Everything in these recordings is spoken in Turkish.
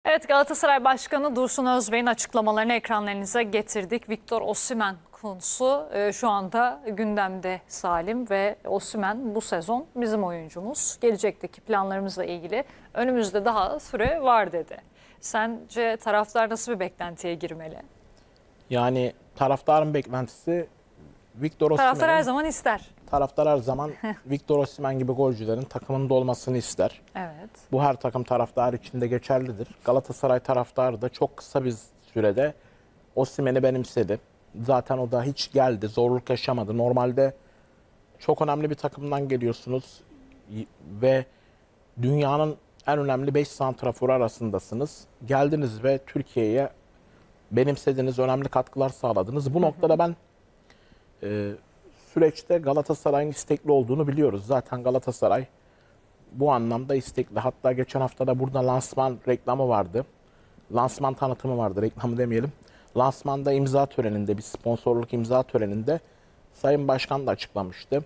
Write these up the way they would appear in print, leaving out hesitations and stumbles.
Evet, Galatasaray Başkanı Dursun Özbey'in açıklamalarını ekranlarınıza getirdik. Victor Osimhen konusu şu anda gündemde Salim ve Osimhen bu sezon bizim oyuncumuz. Gelecekteki planlarımızla ilgili önümüzde daha süre var dedi. Sence taraftar nasıl bir beklentiye girmeli? Yani taraftarın beklentisi Victor Osimhen'in... Taraftar her zaman ister. Taraftar her zaman Victor Osimhen gibi golcülerin takımında olmasını ister. Evet. Bu her takım taraftarı için de geçerlidir. Galatasaray taraftarı da çok kısa bir sürede Osimhen'i benimsedi. Zaten o da hiç geldi, zorluk yaşamadı. Normalde çok önemli bir takımdan geliyorsunuz ve dünyanın en önemli 5 santraforu arasındasınız. Geldiniz ve Türkiye'ye benimsediniz, önemli katkılar sağladınız. Bu noktada ben süreçte Galatasaray'ın istekli olduğunu biliyoruz. Zaten Galatasaray bu anlamda istekli. Hatta geçen hafta da burada lansman reklamı vardı. Lansman tanıtımı vardı, reklamı demeyelim. Lansmanda imza töreninde, bir sponsorluk imza töreninde Sayın Başkan da açıklamıştı.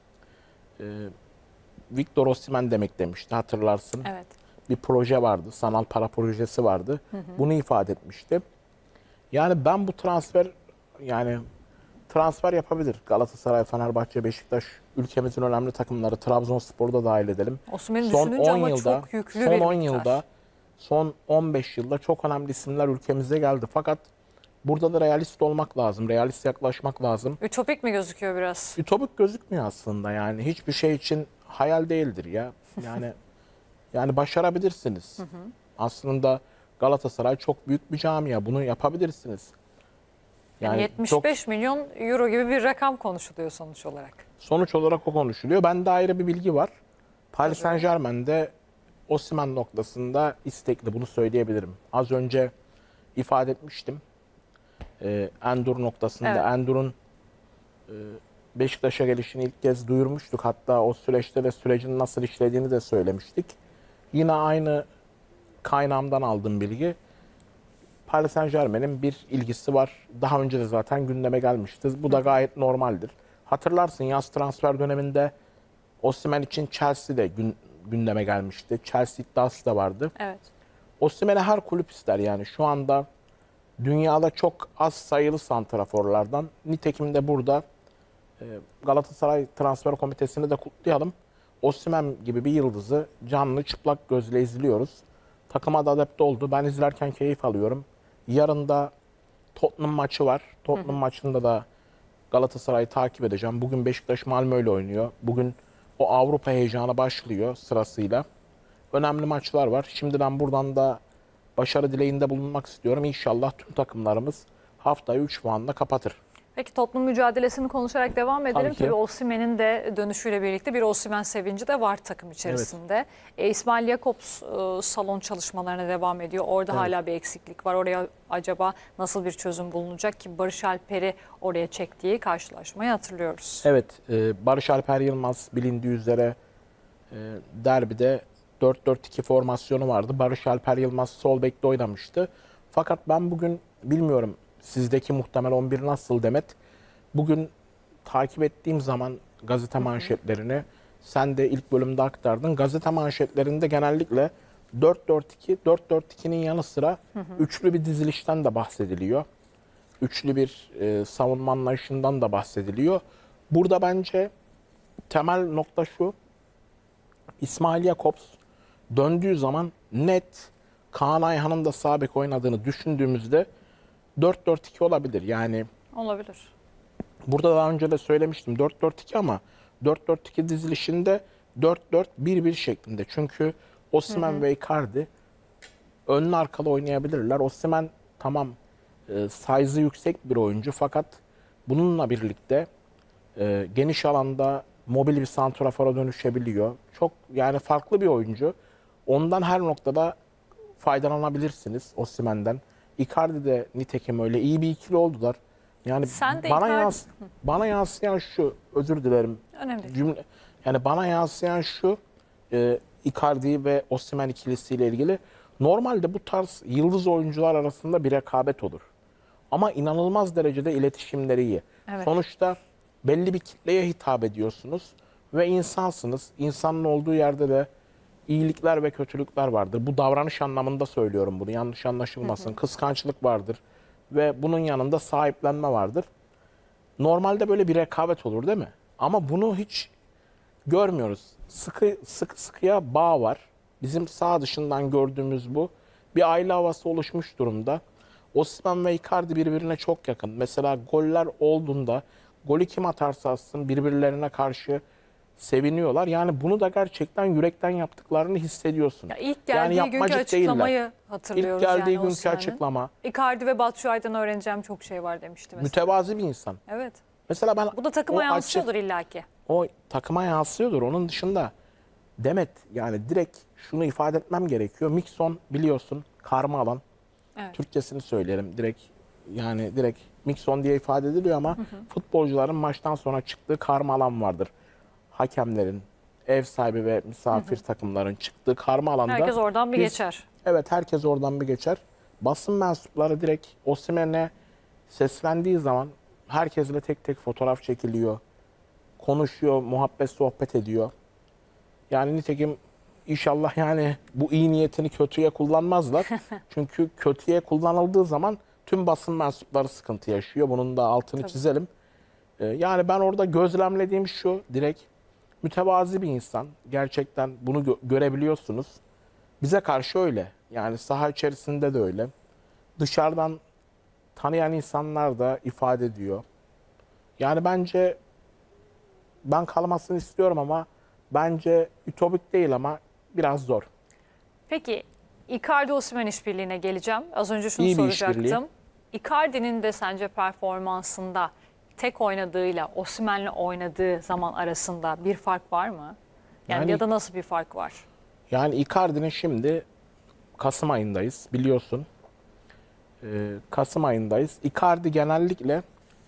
Victor Osimhen demek demişti, hatırlarsın. Evet. Bir proje vardı, sanal para projesi vardı. Bunu ifade etmişti. Yani ben bu transfer yapabilir. Galatasaray, Fenerbahçe, Beşiktaş, ülkemizin önemli takımları, Trabzonspor'u da dahil edelim. Osimhen'i düşününce ama çok yüklü bir son 10 miktar. yılda, son 15 yılda çok önemli isimler ülkemize geldi. Fakat burada da realist olmak lazım, realist yaklaşmak lazım. Ütopik mi gözüküyor biraz? Ütopik gözükmüyor aslında yani. Hiçbir şey için hayal değildir ya. Yani başarabilirsiniz. Aslında Galatasaray çok büyük bir camia. Bunu yapabilirsiniz. Yani 75 milyon euro gibi bir rakam konuşuluyor sonuç olarak. Sonuç olarak o konuşuluyor. Bende ayrı bir bilgi var. Paris Saint-Germain'de Osimhen noktasında istekli, bunu söyleyebilirim. Az önce ifade etmiştim. Endur noktasında. Evet. Endur'un Beşiktaş'a gelişini ilk kez duyurmuştuk. Hatta o süreçte de sürecin nasıl işlediğini de söylemiştik. Yine aynı kaynağımdan aldığım bilgi. Paris Saint-Germain'in bir ilgisi var. Daha önce de zaten gündeme gelmişti. Bu da gayet normaldir. Hatırlarsın, yaz transfer döneminde Osimhen için Chelsea de gündeme gelmişti. Chelsea iddiası da vardı. Evet. Osimhen'i her kulüp ister yani. Şu anda dünyada çok az sayılı santraforlardan. Nitekim de burada Galatasaray Transfer Komitesi'ni de kutlayalım. Osimhen gibi bir yıldızı canlı çıplak gözle izliyoruz. Takıma da adapte oldu. Ben izlerken keyif alıyorum. Yarın da Tottenham maçı var. Tottenham maçında da Galatasaray'ı takip edeceğim. Bugün Beşiktaş Malmö ile oynuyor. Bugün o Avrupa heyecanı başlıyor sırasıyla. Önemli maçlar var. Şimdiden buradan da başarı dileğinde bulunmak istiyorum. İnşallah tüm takımlarımız haftayı 3 puanla kapatır. Peki Tottenham mücadelesini konuşarak devam edelim. Tabii ki. Osimhen'in de dönüşüyle birlikte bir Osimhen sevinci de var takım içerisinde. Evet. İsmail Jakobs salon çalışmalarına devam ediyor. Orada hala bir eksiklik var. Oraya acaba nasıl bir çözüm bulunacak ki Barış Alper'i oraya çektiği karşılaşmayı hatırlıyoruz. Evet, Barış Alper Yılmaz bilindiği üzere derbide 4-4-2 formasyonu vardı. Barış Alper Yılmaz sol bekte oynamıştı. Fakat ben bugün bilmiyorum sizdeki muhtemel 11 nasıl Demet. Bugün takip ettiğim zaman gazete manşetlerini, sen de ilk bölümde aktardın. Gazete manşetlerinde genellikle 4-4-2, 4-4-2'nin yanı sıra üçlü bir dizilişten de bahsediliyor. Üçlü bir savunma anlayışından da bahsediliyor. Burada bence temel nokta şu: İsmail Jakobs döndüğü zaman net Kaan Ayhan'ın da sağ bek oynadığını düşündüğümüzde 4-4-2 olabilir. Yani olabilir. burada daha önce de söylemiştim 4-4-2 ama 4-4-2 dizilişinde 4-4-1-1 şeklinde. Çünkü Osimhen ve Icardi önlü arkalı oynayabilirler. Osimhen tamam size'ı yüksek bir oyuncu fakat bununla birlikte geniş alanda mobil bir santrafora dönüşebiliyor. Çok yani farklı bir oyuncu. Ondan her noktada faydalanabilirsiniz Osimhen'den. Icardi de nitekim öyle, iyi bir ikili oldular. Yani bana yansıyan şu, özür dilerim. Önemli. Yani bana yansıyan şu, Icardi ve Osimhen ikilisiyle ilgili. Normalde bu tarz yıldız oyuncular arasında bir rekabet olur. Ama inanılmaz derecede iletişimleri iyi. Evet. Sonuçta belli bir kitleye hitap ediyorsunuz ve insansınız. İnsanın olduğu yerde de iyilikler ve kötülükler vardır. Bu davranış anlamında söylüyorum bunu. Yanlış anlaşılmasın. Kıskançlık vardır ve bunun yanında sahiplenme vardır. Normalde böyle bir rekabet olur değil mi? Ama bunu hiç görmüyoruz. Sıkıya bağ var. Bizim sağ dışından gördüğümüz bu. Bir aile havası oluşmuş durumda. Osimhen ve Icardi birbirine çok yakın. Mesela goller olduğunda golü kim atarsa atsın birbirlerine karşı seviniyorlar. Yani bunu da gerçekten yürekten yaptıklarını hissediyorsun. Ya ilk Yani geldiği günkü yapmacık açıklamayı değiller. hatırlıyoruz İlk geldiği yani günkü Osimhen'in. açıklama. Icardi ve Batshuayi'den öğreneceğim çok şey var demişti mesela. Mütevazi bir insan. Evet. Mesela ben Bu da takıma yansıyordur illaki. o takıma yansıyordur. Onun dışında Demet yani direkt şunu ifade etmem gerekiyor. Mikson biliyorsun karma alan. Evet. Türkçesini söyleyelim. Direkt Mikson diye ifade ediliyor ama futbolcuların maçtan sonra çıktığı karma alan vardır. Hakemlerin, ev sahibi ve misafir takımların çıktığı karma alanda. Herkes oradan bir geçer. Evet, herkes oradan bir geçer. Basın mensupları direkt Osimhen'e seslendiği zaman herkesle tek tek fotoğraf çekiliyor. Konuşuyor, muhabbet, sohbet ediyor. Yani nitekim inşallah yani bu iyi niyetini kötüye kullanmazlar. Çünkü kötüye kullanıldığı zaman tüm basın mensupları sıkıntı yaşıyor. Bunun da altını çizelim. Yani ben orada gözlemlediğim şu, direkt mütevazi bir insan. Gerçekten bunu görebiliyorsunuz. Bize karşı öyle. Yani saha içerisinde de öyle. Dışarıdan tanıyan insanlar da ifade ediyor. Yani bence ben kalmasını istiyorum ama bence ütopik değil ama biraz zor. Peki Icardi-Osimhen işbirliğine geleceğim. Az önce şunu İyi bir işbirliği. soracaktım. Icardi'nin de sence performansında tek oynadığıyla Osimhen'le oynadığı zaman arasında bir fark var mı? Yani ya da nasıl bir fark var? Yani Icardi'nin şimdi Kasım ayındayız biliyorsun. Kasım ayındayız. Icardi genellikle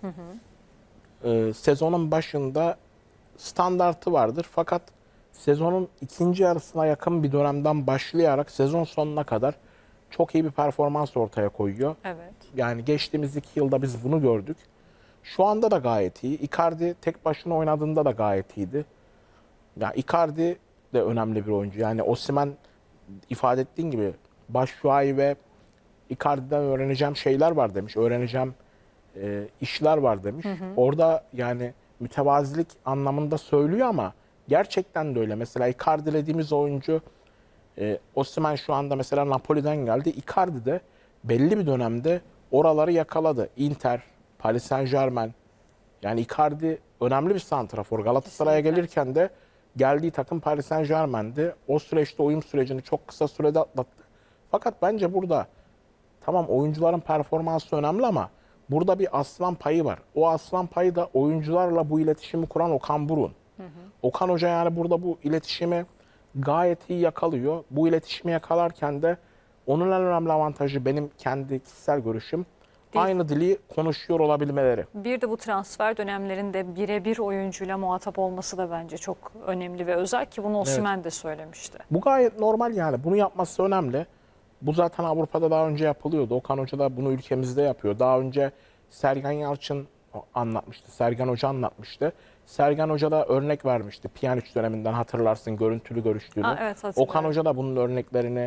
sezonun başında standartı vardır. Fakat sezonun ikinci yarısına yakın bir dönemden başlayarak sezon sonuna kadar çok iyi bir performans ortaya koyuyor. Evet. Yani geçtiğimiz 2 yılda biz bunu gördük. Şu anda da gayet iyi. Icardi tek başına oynadığında da gayet iyiydi. Ya Icardi de önemli bir oyuncu. Yani Osimhen ifade ettiğin gibi Batshuayi ve Icardi'den öğreneceğim şeyler var demiş. Öğreneceğim işler var demiş. Orada yani mütevazilik anlamında söylüyor ama gerçekten de öyle. Mesela Icardi dediğimiz oyuncu Osimhen şu anda mesela Napoli'den geldi. Icardi de belli bir dönemde oraları yakaladı. Inter, Paris Saint-Germain. Yani Icardi önemli bir santrafor. Galatasaray'a gelirken de geldiği takım Paris Saint-Germain'di. O süreçte uyum sürecini çok kısa sürede atlattı. Fakat bence burada tamam oyuncuların performansı önemli ama burada bir aslan payı var. O aslan payı da oyuncularla bu iletişimi kuran Okan Buruk. Okan Hoca yani burada bu iletişimi gayet iyi yakalıyor. Bu iletişimi yakalarken de onun en önemli avantajı benim kendi kişisel görüşüm. Aynı dili konuşuyor olabilmeleri. Bir de bu transfer dönemlerinde birebir oyuncuyla muhatap olması da bence çok önemli ve özel ki bunu Osimhen de söylemişti. Bu gayet normal yani. Bunu yapması önemli. Bu zaten Avrupa'da daha önce yapılıyordu. Okan Hoca da bunu ülkemizde yapıyor. Daha önce Sergen Yalçın anlatmıştı. Sergen Hoca anlatmıştı. Sergen Hoca da örnek vermişti. Pjanic döneminden hatırlarsın görüntülü görüştüğünü. Evet, hatırlıyorum. Okan Hoca da bunun örneklerini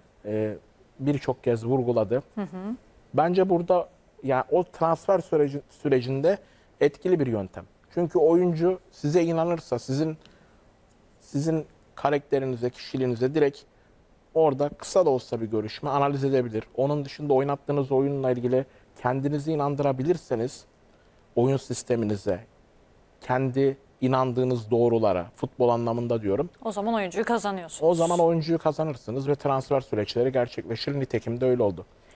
birçok kez vurguladı. Bence burada yani o transfer sürecinde etkili bir yöntem. Çünkü oyuncu size inanırsa sizin karakterinize, kişiliğinize direkt orada kısa da olsa bir görüşme analiz edebilir. Onun dışında oynattığınız oyunla ilgili kendinizi inandırabilirseniz oyun sisteminize, kendi inandığınız doğrulara, futbol anlamında diyorum. O zaman oyuncuyu kazanıyorsunuz. O zaman oyuncuyu kazanırsınız ve transfer süreçleri gerçekleşir. Nitekim de öyle oldu.